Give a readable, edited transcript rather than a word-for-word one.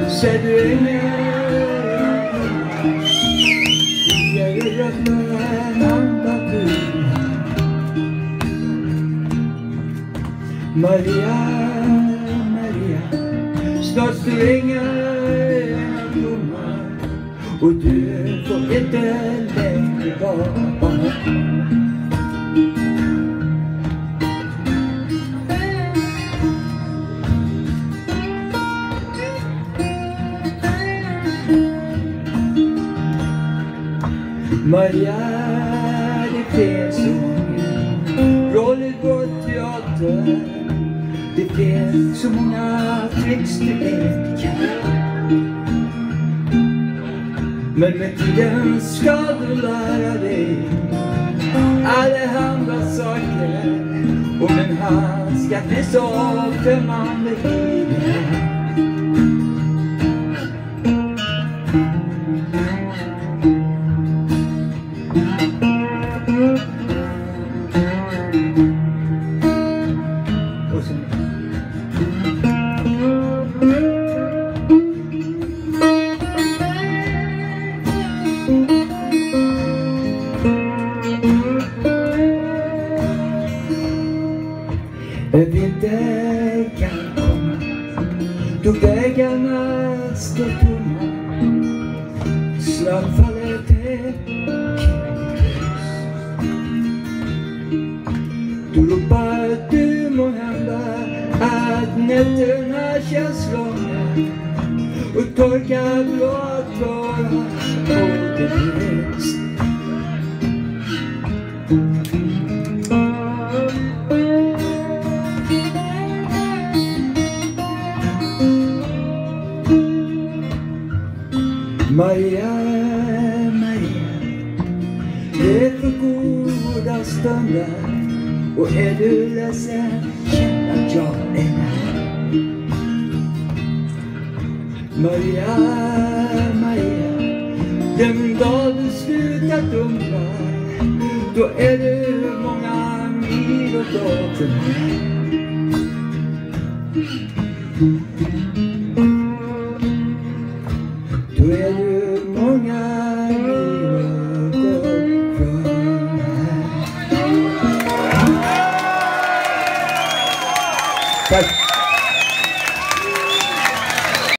Ser du jag är rötter en annan tur. Maria, Maria, snart springer en blomma och du får inte längre vara. Maria, det finns så många roller på teater. Det finns så många tricks du inte kan. Men med tiden ska du lära dig allehanda saker. Och en hand ska bli så främmande i dig. Vinter kan komma då vägarna står tomma. Snart faller det då ropar du måhända att nätterna känns långa och torkar blå tårar på din röst. Maria, Maria, det är för goda stunder. Och är du ledsen, känn att jag är här. Maria, Maria, den dag du slutat undra, då är det många mil och dag till mig. Då är du många mil och gått från här. Tack!